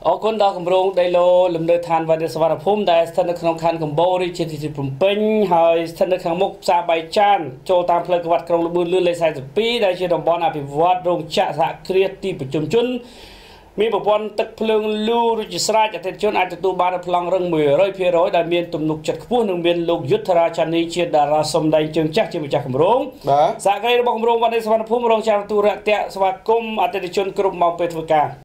អរគុណដល់គម្រោងដីឡូលំនៅឋានវត្តសវណ្ណភូមិដែលស្ថិតនៅក្នុងខណ្ឌកំបូររាជធានីភ្នំពេញហើយស្ថិតនៅខាងមុខផ្សារបាយចានចូលតាមផ្លូវក្បាត់ក្រុងលបឿនលឿនលេខ42ដែលជាតំបន់អភិវឌ្ឍរោងចក្រសហគ្រាសទីប្រជុំជនមានប្រព័ន្ធទឹកភ្លើងលូរួចជាស្រេចអតិថិជនអាចទទួលបានប្លង់រឹង 100% ដែលមានទំនុកចិត្តខ្ពស់និងមានលោកយុទ្ធរាចានីជាតារាសម្ដែងជើងចាស់ជាម្ចាស់គម្រោងសហគ្រាសរបស់គម្រោងវត្តនៃសវណ្ណភូមិរងចាំទទួលរាក់ទាក់ស្វាគមន៍អតិថិជនគ្រប់ម៉ោងពេលធ្វើការ